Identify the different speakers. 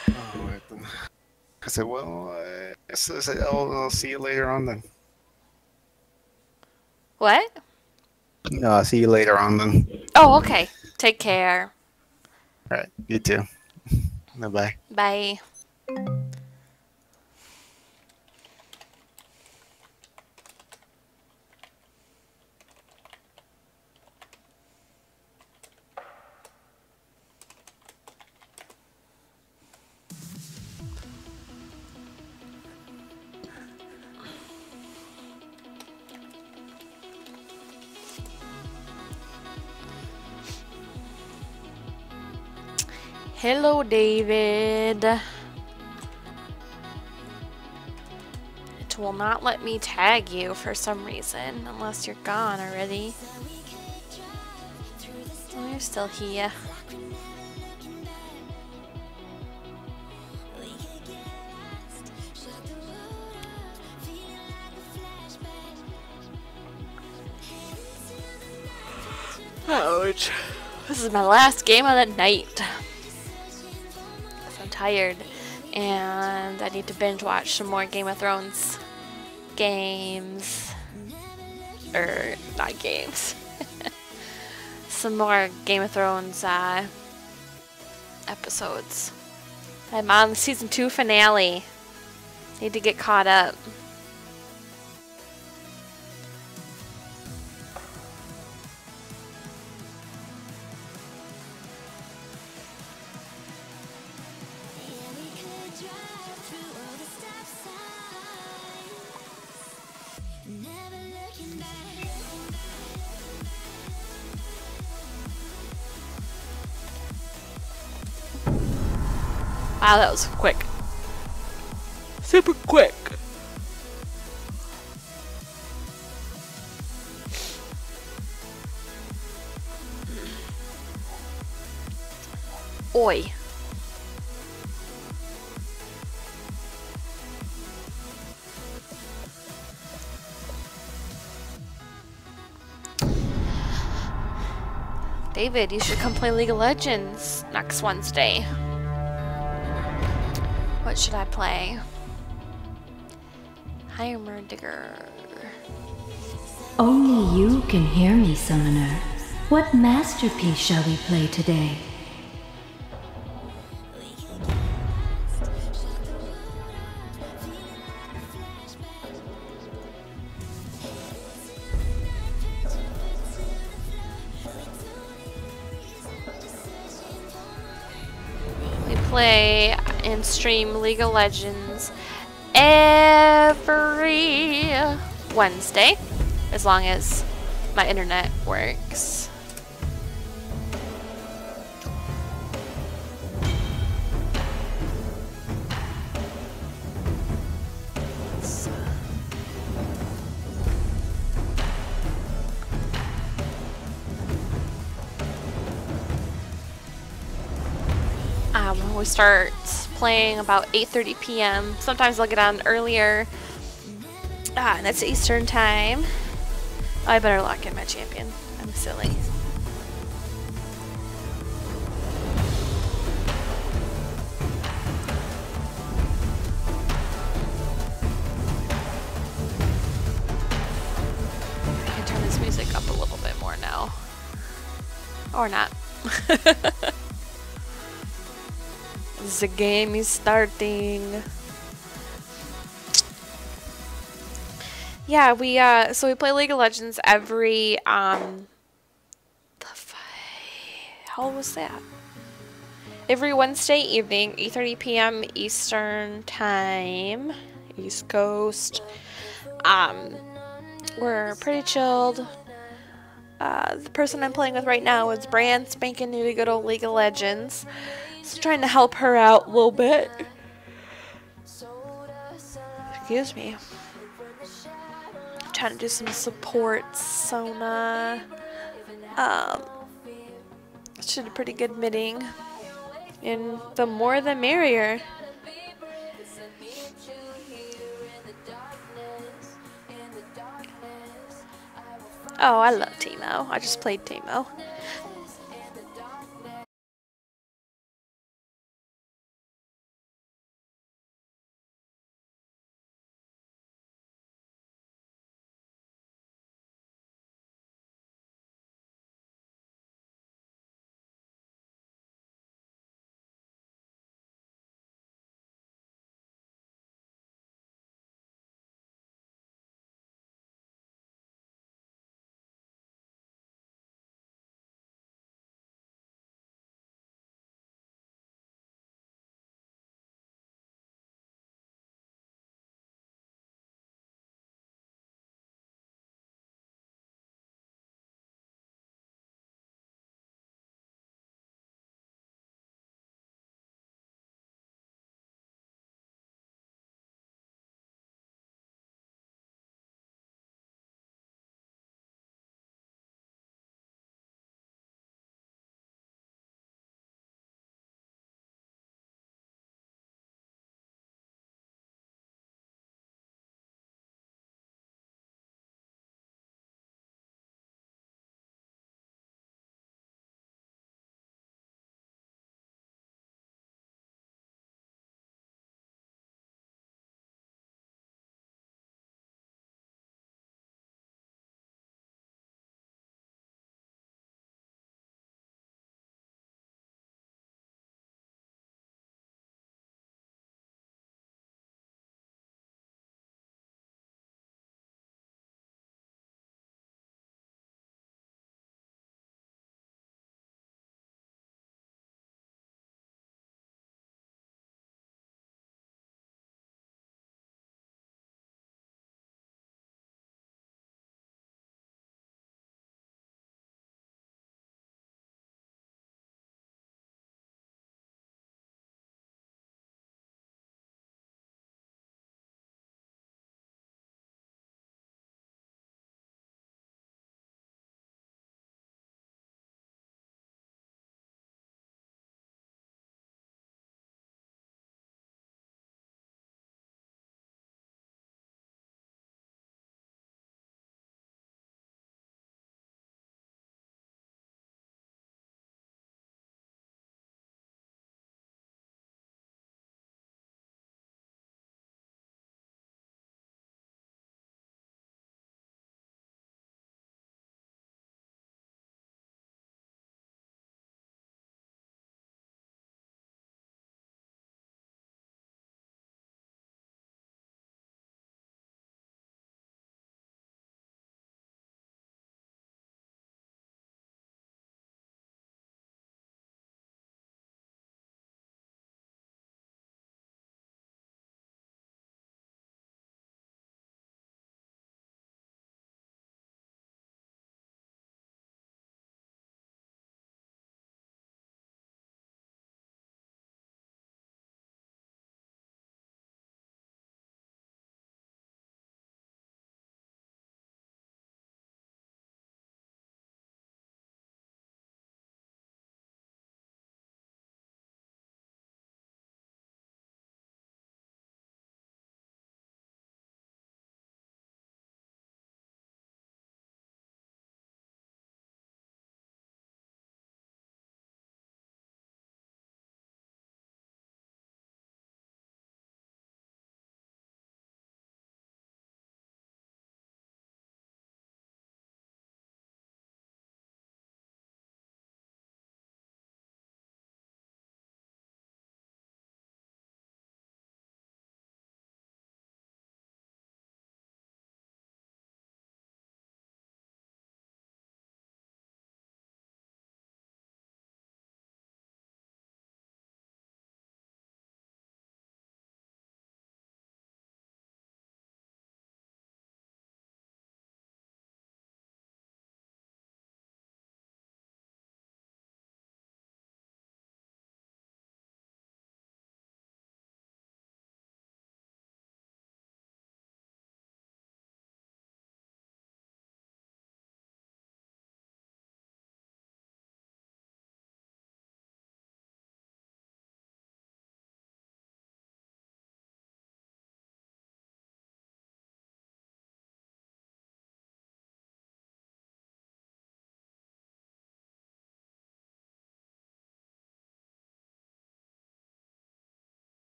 Speaker 1: Alright then. I said, well, I'll see you later on then.
Speaker 2: What?
Speaker 1: No, I'll see you later on then.
Speaker 2: Oh, okay. Take care.
Speaker 1: Alright, you too. Bye-bye.
Speaker 2: Bye. Hello, David. It will not let me tag you for some reason, unless you're gone already. Oh, you're still here. Ouch. This is my last game of the night. I'm tired. And I need to binge watch some more Game of Thrones games. Not games. Some more Game of Thrones episodes. I'm on the season 2 finale. Need to get caught up. Wow, that was quick. Super quick. Oi. David, you should come play League of Legends next Wednesday. What should I play? Heimerdinger.
Speaker 3: Only you can hear me, Summoner. What masterpiece shall we play today?
Speaker 2: We play and stream League of Legends every Wednesday, as long as my internet works. We start playing about 8:30 p.m. Sometimes I'll get on earlier. And that's Eastern time. Oh, I better lock in my champion. I'm silly. I can turn this music up a little bit more now. Or not. The game is starting. Yeah, so we play League of Legends every how was that? Every Wednesday evening, 8:30 p.m. Eastern time, East Coast. We're pretty chilled. The person I'm playing with right now is brand spanking new to good old League of Legends. So trying to help her out a little bit. Excuse me. Trying to do some support, Sona. She did a pretty good midding. And the more the merrier. Oh, I love Teemo. I just played Teemo.